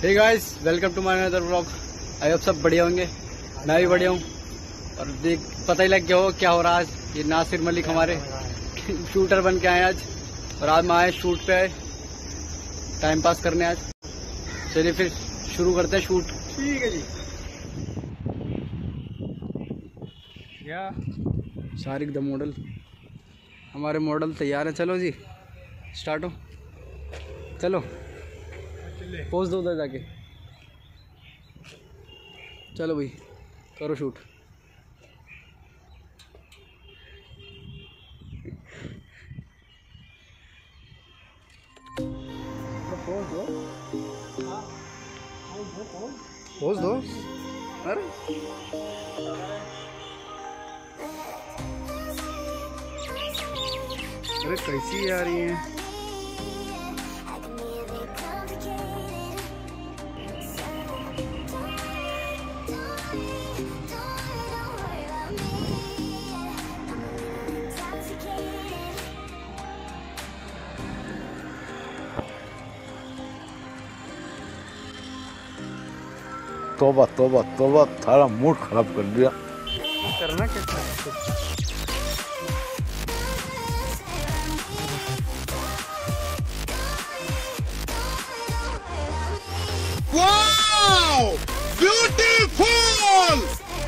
Hey guys, welcome to my another vlog. I hope सब बढ़िया होंगे, मैं भी बढ़िया हूँ। और देख पता ही लग गया हो क्या हो रहा है आज। ये नासिर मलिक हमारे शूटर बन के आए आज, और आज मैं आए शूट पे आए टाइम पास करने आज। चलिए फिर शुरू करते हैं शूट। ठीक है जी। क्या शारिक द मॉडल, हमारे मॉडल तैयार है। चलो जी स्टार्ट हो, चलो पोज दो उधर जाके। चलो भाई करो शूट। पोज दो। अरे अरे कैसी आ रही है। तोबा तोबा तोबा, थारा मूड खराब कर दिया। करना कैसा है? Wow beautiful.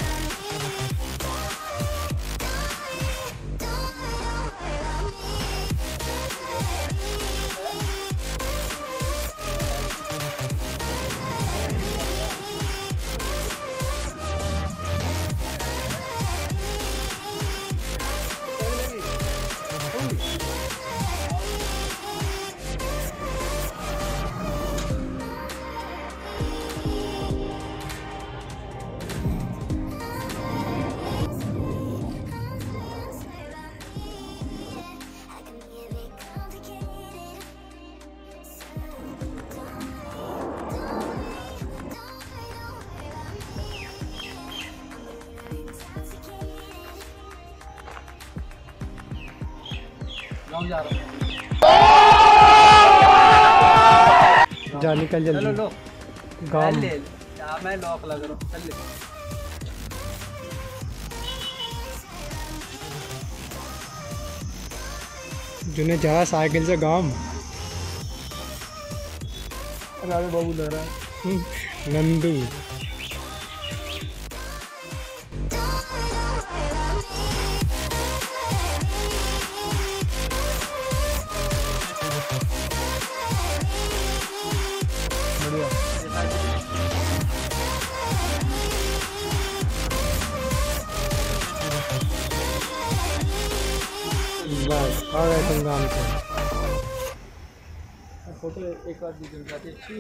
जा रहा जा निकल जल्दी। चलो लो गाँव ले मैं लॉक लगा रहा हूँ। चल ले जुने जा साइकिल से गाँव। राजा बाबू लग रहा है नंदू। बस आ गए तुम गाँव से। फोटो एक बार अच्छी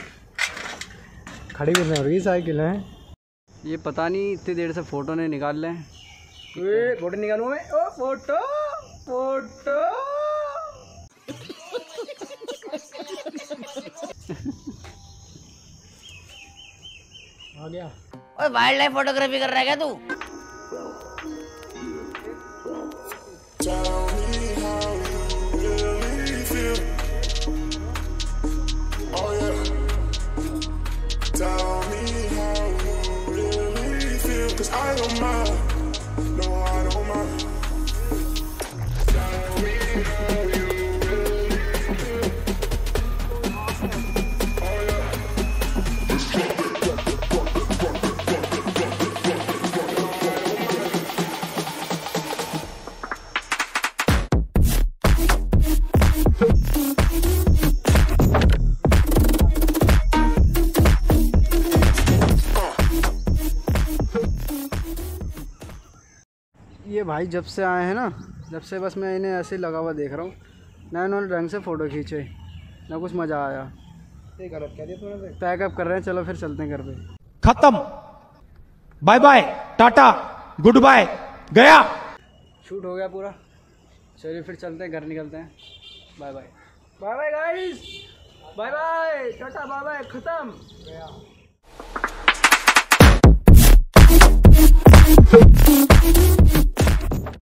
खड़ी भी नहीं हो रही साइकिल है। ये पता नहीं इतनी देर से फोटो नहीं निकाल रहे हैं। फोटो निकालूं मैं? ओ फोटो फोटो आ गया। ओए वाइल्ड लाइफ फोटोग्राफी कर रहा है क्या तू? ये भाई जब से आए हैं ना, जब से बस मैं इन्हें ऐसे लगा हुआ देख रहा हूँ। ना इन्होंने ढंग से फ़ोटो खींचे, ना कुछ मज़ा आया। गलत कह दिया तुमने। पैकअप कर रहे हैं, चलो फिर चलते हैं घर पे। खत्म, bye bye tata goodbye, गया। शूट हो गया पूरा। चलिए फिर चलते हैं, घर निकलते हैं। Bye bye bye bye guys, bye bye tata bye bye, खत्म गया।